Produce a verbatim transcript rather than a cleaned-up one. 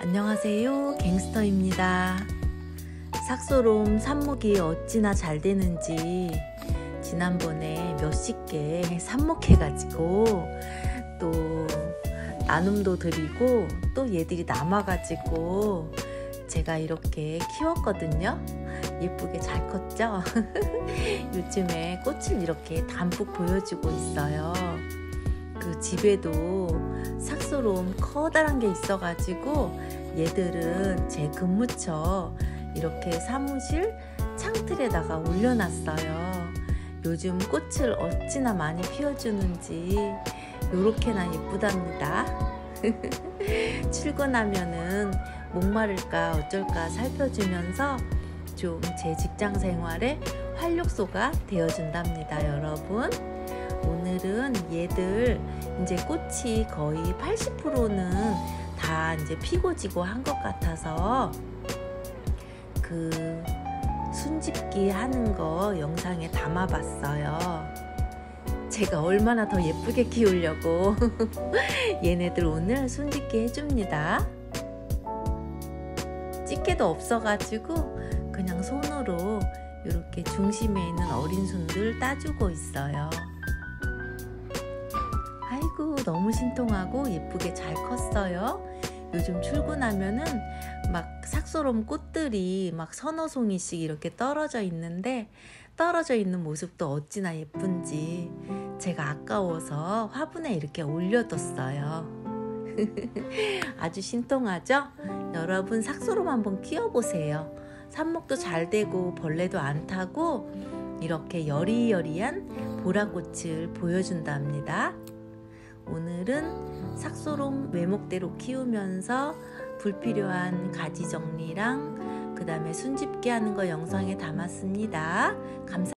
안녕하세요, 갱스터입니다. 삭소롬 삽목이 어찌나 잘 되는지 지난번에 몇십 개 삽목해가지고 또 나눔도 드리고 또 얘들이 남아가지고 제가 이렇게 키웠거든요. 예쁘게 잘 컸죠? 요즘에 꽃을 이렇게 담뿍 보여주고 있어요. 그 집에도 삭소롬 커다란 게 있어가지고 얘들은 제 근무처 이렇게 사무실 창틀에다가 올려놨어요. 요즘 꽃을 어찌나 많이 피워주는지 요렇게나 예쁘답니다. 출근하면은 목마를까 어쩔까 살펴주면서 좀 제 직장 생활에 활력소가 되어준답니다, 여러분. 오늘은 얘들 이제 꽃이 거의 팔십 퍼센트는 다 이제 피고 지고 한 것 같아서 그 순집기 하는 거 영상에 담아봤어요. 제가 얼마나 더 예쁘게 키우려고 얘네들 오늘 순집기 해줍니다. 집게도 없어가지고 그냥 손으로 이렇게 중심에 있는 어린 순들 따주고 있어요. 아이고, 너무 신통하고 예쁘게 잘 컸어요. 요즘 출근하면은 막 삭소롬 꽃들이 막 서너 송이씩 이렇게 떨어져 있는데 떨어져 있는 모습도 어찌나 예쁜지 제가 아까워서 화분에 이렇게 올려뒀어요. 아주 신통하죠? 여러분 삭소롬 한번 키워보세요. 삽목도 잘 되고 벌레도 안 타고 이렇게 여리여리한 보라꽃을 보여준답니다. 오늘은 삭소롬 외목대로 키우면서 불필요한 가지 정리랑 그 다음에 순집기 하는 거 영상에 담았습니다. 감사합니다.